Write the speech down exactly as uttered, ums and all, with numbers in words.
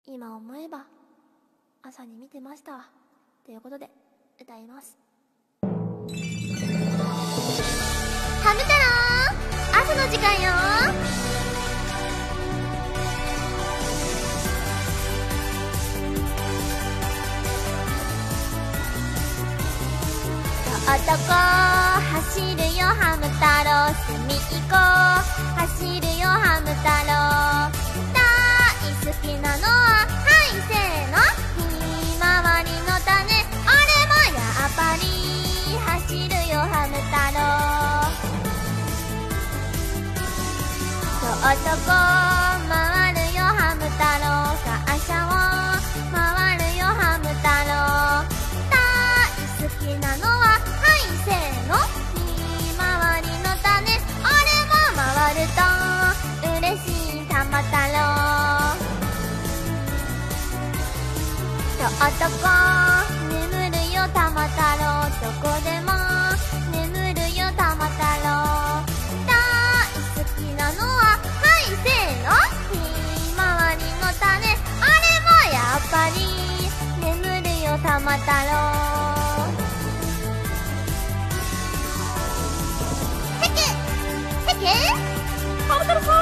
今思えば朝に見てましたわ。ということで歌います。ハム太郎、朝の時間よ。とことこ走るよハム太郎、隅っこ走るよハム太郎。大好きなのははいせーの、ひまわりの種、あれもやっぱり走るよハム太郎。とことこ回るよハム太郎、感謝を回るよハム太郎。大好きなのははいせーの、ひまわりの種、あれも回ると嬉しいたま太郎。とことこ眠るよたま太郎、どこでも眠るよたま太郎。大好きなのははいせーの、ひまわりの種、あれもやっぱり眠るよたま太郎。へけへけハム太郎さん